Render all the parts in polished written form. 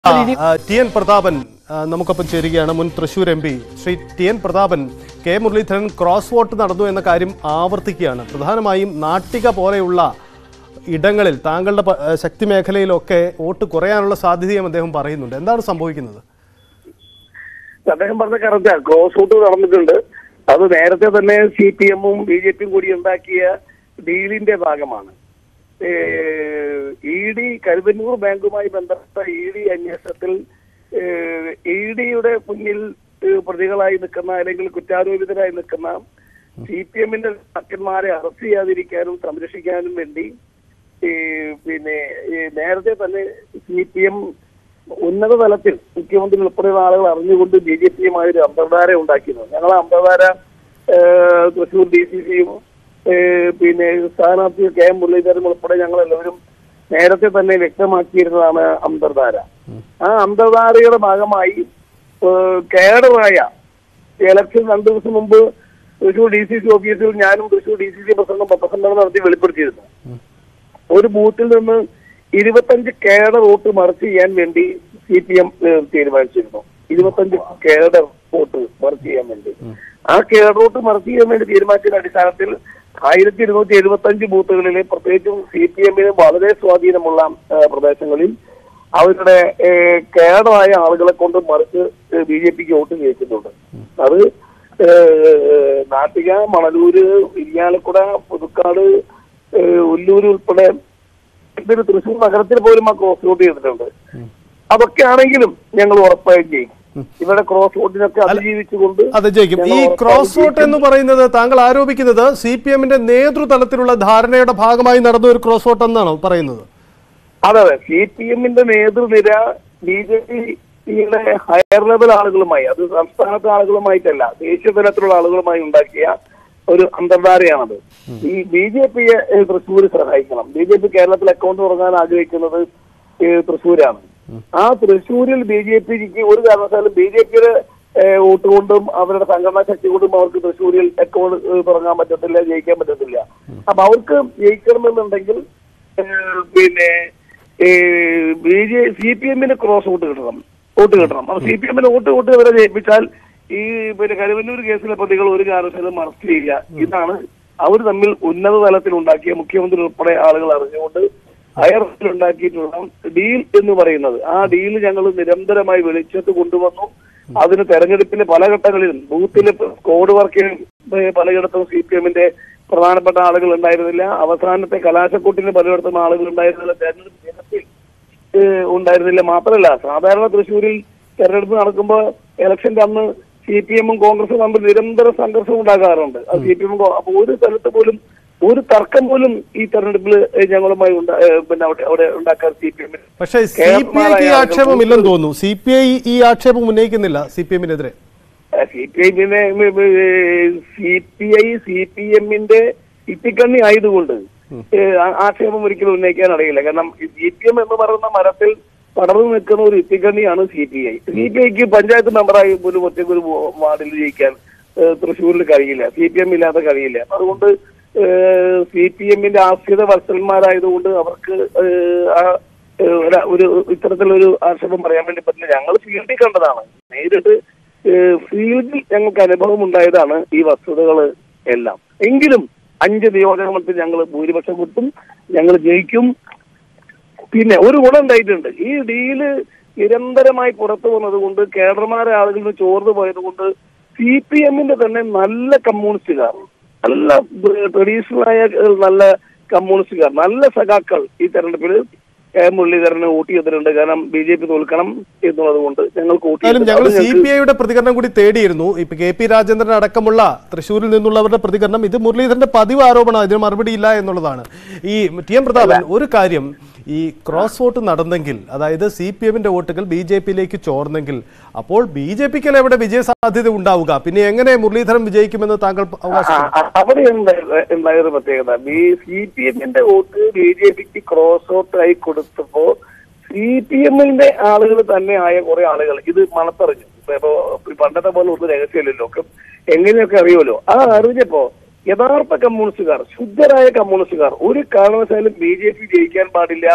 T N Prathapan നമുക്കൊപ്പം ചേരുകയാണ്. മുൻ Thrissur MP Shri T N Prathapan K Muraleedharan cross vote നടന്നു എന്ന കാര്യം ആവർത്തിക്കുകയാണ്. പ്രധാനമായും നാട്ടിക പോലെയുള്ള ഇടങ്ങളിൽ താങ്കളുടെ ശക്തി മേഖലയിലൊക്കെ വോട്ട് കുറയാനുള്ള സാധ്യതയും അദ്ദേഹം പറയുന്നുണ്ട്. എന്താണ് സംഭവിക്കുന്നത്? അദ്ദേഹം പറഞ്ഞ കറക്റ്റാണ്. ക്രോസ് വോട്ട് നടന്നിട്ടുണ്ട്. അത് നേരത്തെ തന്നെ CPM-ഉം BJP-യും കൂടി ഉണ്ടാക്കിയ ഡീലിന്റെ ഭാഗമാണ്. ED കരുവന്നൂർ ബാങ്കുമായി ബന്ധപ്പെട്ട ED അന്വേഷണത്തിൽ ED-യുടെ മുന്നിൽ പ്രതികളായി നിൽക്കുന്ന അല്ലെങ്കിൽ കുറ്റാരോപിതരായി നിൽക്കുന്ന CPM-ന്റെ നേതാക്കന്മാരെ അറസ്റ്റ് ചെയ്യാതിരിക്കാനും സംരക്ഷിക്കാനും വേണ്ടി നേരത്തെ തന്നെ CPM ഉന്നത തലത്തിൽ മുഖ്യമന്ത്രി ഉൾപ്പെടെയുള്ള ആളുകൾ അറിഞ്ഞുകൊണ്ട് BJP-യുമായി ഒരു അന്തർധാര ഉണ്ടാക്കിയിരുന്നു. ഞങ്ങൾ അന്തർധാര തൃശൂർ DCC-യും സ്ഥാനാർത്ഥി കെ മുരളീധരൻ ഉൾപ്പെടെ ഞങ്ങൾ എല്ലാവരും നേരത്തെ തന്നെ വ്യക്തമാക്കിയിരുന്നതാണ് അന്തർധാര. ആ അന്തർധാരയുടെ ഭാഗമായി കേഡറായ ഇലക്ഷൻ 2 ദിവസം മുമ്പ് തൃശൂർ DCC ഓഫീസിൽ ഞാനും തൃശൂർ DCC പ്രസിഡന്റും പത്രസമ്മേളനം നടത്തി വെളിപ്പെടുത്തിയിരുന്നു. ഒരു ബൂത്തിൽ നിന്ന് 25 കേഡർ വോട്ട് മറിച്ച് ചെയ്യാൻ വേണ്ടി CPM തീരുമാനിച്ചിരുന്നു. 25 കേഡർ വോട്ട് മറിച്ച് ചെയ്യാൻ വേണ്ടി. ആ കേഡർ വോട്ട് മറിച്ച് ചെയ്യാൻ വേണ്ടി തീരുമാനിച്ചതിന്റെ അടിസ്ഥാനത്തിൽ 1275 ബൂത്തുകളിലെ പ്രത്യേകിച്ചും CPM-ന് വളരെ സ്വാധീനമുള്ള പ്രദേശങ്ങളിൽ അവരുടെ കേഡറായ ആളുകളെ കൊണ്ട് മറിച്ച് BJP-ക്ക് വോട്ട് ചെയ്യിക്കുന്നുണ്ട്. അത് നാട്ടിക, മണലൂര്, ഇരിയാലക്കുട, പുതുക്കാട്, ഉല്ലൂര് ഉൾപ്പെടെ ഇതൊരു തൃശൂർ നഗരത്തിൽ പോലും ആ ക്രോസ് വോട്ട് ചെയ്തിട്ടുണ്ട്. അതൊക്കെ ആണെങ്കിലും ഞങ്ങൾ ഉറപ്പായും ചെയ്യും. ഇവിടെ ക്രോസ് വോട്ടിനൊക്കെ അതിജീവിച്ചുകൊണ്ട് അത് ജയിക്കും. ഈ ക്രോസ് വോട്ട് എന്ന് പറയുന്നത് താങ്കൾ ആരോപിക്കുന്നത് CPM-ന്റെ നേതൃതലത്തിലുള്ള ധാരണയുടെ ഭാഗമായി നടന്ന ഒരു ക്രോസ് വോട്ട് എന്നാണോ പറയുന്നത്? അതെ, CPM-ന്റെ നേതൃനിര BJP-യുടെ ഹയർ ലെവൽ ആളുകളുമായി, അത് സംസ്ഥാനത്തെ ആളുകളുമായിട്ടല്ല ദേശീയ തലത്തിലുള്ള ആളുകളുമായി ഉണ്ടാക്കിയ ഒരു അന്തർധാരയാണത്. ഈ BJP-യെ തൃശ്ശൂർ സഹായിക്കണം. BJP കേരളത്തിൽ അക്കൗണ്ട് തുടങ്ങാൻ ആഗ്രഹിക്കുന്നത് തൃശ്ശൂരാണ്. ആ തൃശ്ശൂരിൽ BJP-ക്ക് ഒരു കാരണവശാലും BJP-യുടെ വോട്ട് കൊണ്ടും അവരുടെ സംഘടനാ ശക്തി കൊണ്ടും അവർക്ക് തൃശ്ശൂരിൽ അക്കൗണ്ട് തുടങ്ങാൻ പറ്റത്തില്ല, ജയിക്കാൻ പറ്റത്തില്ല. അപ്പൊ അവർക്ക് ജയിക്കണമെന്നുണ്ടെങ്കിൽ CPM-ന് ക്രോസ് വോട്ട് കിട്ടണം. അപ്പൊ CPM-ന് വോട്ട് വരെ ജയിപ്പിച്ചാൽ ഈ കരുവന്നൂർ കേസിലെ പ്രതികൾ ഒരു കാരണവശാലും അറസ്റ്റ് ചെയ്യില്ല. ഇതാണ് അവർ തമ്മിൽ ഉന്നത തലത്തിൽ ഉണ്ടാക്കിയ മുഖ്യമന്ത്രി ഉൾപ്പെടെ ആളുകൾ അറിഞ്ഞുകൊണ്ട് ഹയർ ഉണ്ടാക്കിയിട്ടുള്ള ഡീൽ എന്ന് പറയുന്നത്. ആ ഡീൽ ഞങ്ങൾ നിരന്തരമായി വെളിച്ചത്ത് കൊണ്ടുവന്നു. അതിന് തെരഞ്ഞെടുപ്പിന്റെ പല ഘട്ടങ്ങളിലും ബൂത്തിലെ കോഡ് വർക്കിന് പലയിടത്തും CPM-ന്റെ പ്രധാനപ്പെട്ട ആളുകൾ ഉണ്ടായിരുന്നില്ല. അവസാനത്തെ കലാശക്കൂട്ടിന് പലയിടത്തും ആളുകൾ ഉണ്ടായിരുന്നില്ല. തെരഞ്ഞെടുപ്പ് ദിനത്തിൽ ഉണ്ടായിരുന്നില്ല. മാത്രമല്ല, സാധാരണ തൃശ്ശൂരിൽ തെരഞ്ഞെടുപ്പ് നടക്കുമ്പോൾ ഇലക്ഷന്റെ അന്ന് CPM-ഉം കോൺഗ്രസും തമ്മിൽ നിരന്തര സംഘർഷം ഉണ്ടാകാറുണ്ട്. അത് CPM അപ്പൊ ഒരു സ്ഥലത്ത് പോലും ഒരു തർക്കം പോലും ഈ തെരഞ്ഞെടുപ്പിൽ ഞങ്ങളുമായി അവിടെ ഉണ്ടാക്കാൻ CPM. പക്ഷേ CPI-ക്ക് ഈ ആക്ഷേപം ഇല്ലെന്ന് തോന്നുന്നു. CPI ഈ ആക്ഷേപം ഉന്നയിക്കുന്നില്ല CPM-നെതിരെ. CPI CPM-ന്റെ ഇത്തിക്കണ്ണി ആയതുകൊണ്ട് ആക്ഷേപം ഒരിക്കലും ഉന്നയിക്കാൻ അറിയില്ല. കാരണം CPM എന്ന് പറയുന്ന മരത്തിൽ പടർന്നു നിൽക്കുന്ന ഒരു ഇത്തിക്കണ്ണിയാണ് CPI. CPI-ക്ക് പഞ്ചായത്ത് മെമ്പറായി പോലും ഒറ്റയ്ക്കൊരു വാർഡിൽ ജയിക്കാൻ തൃശ്ശൂരിൽ കഴിയില്ല. CPM ഇല്ലാതെ കഴിയില്ല. അതുകൊണ്ട് CPM-ന്റെ ആശ്രിത വത്സലന്മാരായതുകൊണ്ട് അവർക്ക് ഒരു ഇത്തരത്തിലൊരു ആക്ഷേപം പറയാൻ വേണ്ടി പറ്റില്ല. ഞങ്ങൾ ഫീൽഡിൽ കണ്ടതാണ്. നേരിട്ട് ഫീൽഡിൽ ഞങ്ങൾക്ക് അനുഭവം ഉണ്ടായതാണ് ഈ വസ്തുതകൾ എല്ലാം. എങ്കിലും 5 നിയോജകമണ്ഡലത്തിൽ ഞങ്ങൾ ഭൂരിപക്ഷം കിട്ടും, ഞങ്ങൾ ജയിക്കും. പിന്നെ ഒരു ഗുണം ഉണ്ടായിട്ടുണ്ട്. ഈ ഡീല് നിരന്തരമായി പുറത്തു വന്നതുകൊണ്ട് കേഡർമാരെ ആളുകളിൽ ചോർന്നു പോയത് കൊണ്ട് CPM-ന്റെ തന്നെ നല്ല കമ്മ്യൂണിസ്റ്റുകാർ, നല്ല ട്രഡീഷണലായ നല്ല കമ്മ്യൂണിസ്റ്റുകാർ, നല്ല സഖാക്കൾ ഈ തെരഞ്ഞെടുപ്പിൽ മുരളീധരന് വോട്ട് ചെയ്തിട്ടുണ്ട്. കാരണം BJP തോൽക്കണം എന്നുള്ളത് കൊണ്ട് ഞങ്ങൾ CPI-യുടെ പ്രതികരണം കൂടി തേടിയിരുന്നു. ഇപ്പൊ KP രാജേന്ദ്രൻ അടക്കമുള്ള തൃശ്ശൂരിൽ നിന്നുള്ളവരുടെ പ്രതികരണം ഇത് മുരളീധരന്റെ പതിവ് ആരോപണം, ഇതിന് മറുപടി ഇല്ല എന്നുള്ളതാണ്. ഈ ടി എൻ പ്രതാപൻ, ഒരു കാര്യം, ഈ ക്രോസ് വോട്ട് നടന്നെങ്കിൽ, അതായത് CPM-ന്റെ വോട്ടുകൾ BJP-യിലേക്ക് ചോർന്നെങ്കിൽ അപ്പോൾ BJP-ക്ക് എവിടെ വിജയ സാധ്യത ഉണ്ടാവുക? പിന്നെ എങ്ങനെ മുരളീധരൻ വിജയിക്കുമെന്ന് താങ്കൾ അവിടെ ഉണ്ടായൊരു പ്രത്യേകത, CPM-ന്റെ വോട്ട് BJP-ക്ക് ക്രോസ് വോട്ടായി കൊടുത്തപ്പോ CPM-ന്റെ ആളുകൾ തന്നെ ആയ കുറെ ആളുകൾ ഇത് മണത്തറിഞ്ഞു. ഇപ്പൊ പണ്ടത്തെ പോലെ ഒന്നും രഹസ്യമല്ലല്ലോ, എങ്ങനെയൊക്കെ അറിയുമല്ലോ. ആ അറിഞ്ഞപ്പോ യഥാർത്ഥ കമ്മ്യൂണിസ്റ്റുകാർ, ശുദ്ധരായ കമ്മ്യൂണിസ്റ്റുകാർ ഒരു കാരണവശാലും BJP ജയിക്കാൻ പാടില്ല,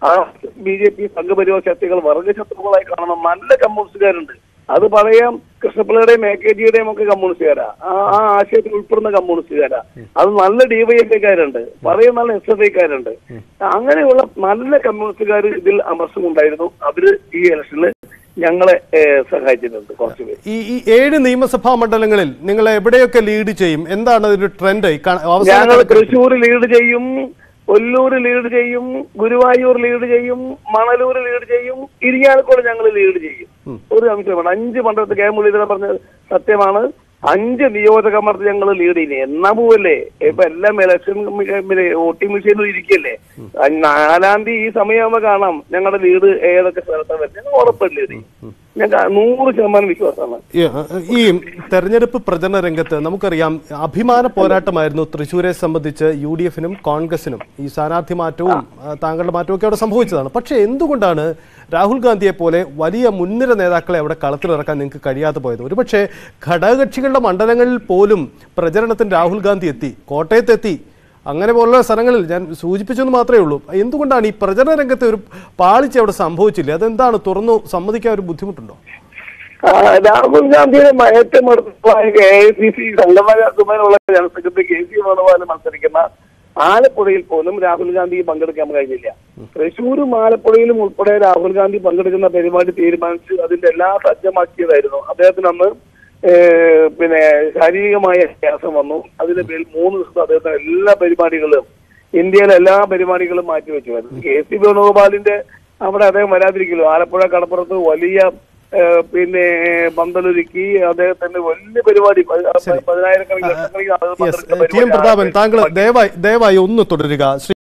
ആ BJP സംഘപരിവാർ ശക്തികൾ വർഗശത്രുക്കളായി കാണുന്ന നല്ല കമ്മ്യൂണിസ്റ്റുകാരുണ്ട്. അത് പറയാം, കൃഷ്ണപിള്ളയുടെയും AKGയുടെയും ഒക്കെ കമ്മ്യൂണിസ്റ്റുകാരാ, ആ ആശയത്തിൽ ഉൾപ്പെടുന്ന കമ്മ്യൂണിസ്റ്റുകാരാ. അത് നല്ല DYFIക്കാരുണ്ട്, പറയും നല്ല SFIക്കാരുണ്ട്. അങ്ങനെയുള്ള നല്ല കമ്മ്യൂണിസ്റ്റുകാർ ഇതിൽ അമർശമുണ്ടായിരുന്നു. അവര് ഈ ഇലക്ഷനിൽ ഞങ്ങളെ സഹായിച്ചിട്ടുണ്ട് കുറച്ചുപേർ. ഈ 7 നിയമസഭാ മണ്ഡലങ്ങളിൽ നിങ്ങൾ എവിടെയൊക്കെ ലീഡ് ചെയ്യും? എന്താണ് അതിന്റെ ട്രെൻഡ്? ഞങ്ങൾ തൃശ്ശൂർ ലീഡ് ചെയ്യും, കൊല്ലൂർ ലീഡ് ചെയ്യും, ഗുരുവായൂർ ലീഡ് ചെയ്യും, മണലൂർ ലീഡ് ചെയ്യും, ഇരിങ്ങാലക്കുട ഞങ്ങൾ ലീഡ് ചെയ്യും. ഒരു അംശമാണ് 5 മണ്ഡലത്തിൽ കെ മുരളീധരൻ പറഞ്ഞത് സത്യമാണ്. 5 നിയോജക മണ്ഡലത്തിൽ ഞങ്ങൾ ലീഡ് ചെയ്യുന്നത്. എന്നാ പോവല്ലേ, ഇപ്പൊ എല്ലാം ഇലക്ഷൻ വോട്ടിംഗ് മെഷീനിൽ ഇരിക്കല്ലേ. 4-ാം തീയതി ഈ സമയമാകുമ്പോ കാണാം ഞങ്ങളുടെ ലീഡ് ഏതൊക്കെ സ്ഥലത്താണ് വരുന്നത്. ഞങ്ങൾ ഉറപ്പായിട്ട് ലീഡ് ചെയ്യും. ഞങ്ങൾക്ക് 100% വിശ്വാസമാണ്. ഈ തെരഞ്ഞെടുപ്പ് പ്രചരണ രംഗത്ത് നമുക്കറിയാം അഭിമാന പോരാട്ടമായിരുന്നു തൃശ്ശൂരെ സംബന്ധിച്ച് UDFനും കോൺഗ്രസിനും. ഈ സ്ഥാനാർത്ഥി മാറ്റവും താങ്കളുടെ മാറ്റവും ഒക്കെ അവിടെ സംഭവിച്ചതാണ്. പക്ഷേ എന്തുകൊണ്ടാണ് രാഹുൽ ഗാന്ധിയെ പോലെ വലിയ മുൻനിര നേതാക്കളെ അവിടെ കളത്തിലിറക്കാൻ നിങ്ങൾക്ക് കഴിയാതെ പോയത്? ഒരുപക്ഷെ ഘടകകക്ഷികളുടെ മണ്ഡലങ്ങളിൽ പോലും പ്രചരണത്തിന് രാഹുൽ ഗാന്ധി എത്തി, കോട്ടയത്തെത്തി, അങ്ങനെ പോലുള്ള സ്ഥലങ്ങളിൽ ഞാൻ സൂചിപ്പിച്ചെന്ന് മാത്രമേ ഉള്ളൂ. എന്തുകൊണ്ടാണ് ഈ പ്രചരണ രംഗത്തെ ഒരു പാളിച്ച അവിടെ സംഭവിച്ചില്ല? അതെന്താണ്? തുറന്നു സമ്മതിക്കാൻ ഒരു ബുദ്ധിമുട്ടുണ്ടോ? രാഹുൽ ഗാന്ധിയുടെ ഏറ്റവും അടുത്തുള്ള AICC സംഘടനാ ചുമതലയുള്ള ജനറൽ സെക്രട്ടറി KC വേണുഗോപാൽ മത്സരിക്കുന്ന ആലപ്പുഴയിൽ പോലും രാഹുൽ ഗാന്ധി പങ്കെടുക്കാൻ കഴിഞ്ഞില്ല. തൃശ്ശൂരും ആലപ്പുഴയിലും ഉൾപ്പെടെ രാഹുൽ ഗാന്ധി പങ്കെടുക്കുന്ന പരിപാടി തീരുമാനിച്ച് അതിന്റെ എല്ലാം സജ്ജമാക്കിയതായിരുന്നു. അദ്ദേഹത്തിന് അന്ന് ശാരീരികമായ വ്യത്യാസം വന്നു. അതിന്റെ പേരിൽ 3 ദിവസത്തെ അദ്ദേഹത്തിന് എല്ലാ പരിപാടികളും, ഇന്ത്യയിലെ എല്ലാ പരിപാടികളും മാറ്റിവെച്ചുമായിരുന്നു. KC വേണുഗോപാലിന്റെ അവിടെ അദ്ദേഹം വരാതിരിക്കലോ. ആലപ്പുഴ കടപ്പുറത്ത് വലിയ പന്തലൊരുക്കി അദ്ദേഹത്തിന്റെ വലിയ പരിപാടി 10,000-കണക്കിന് പ്രതാപൻ, താങ്കൾ ദയവായി ഒന്ന് തുടരുക.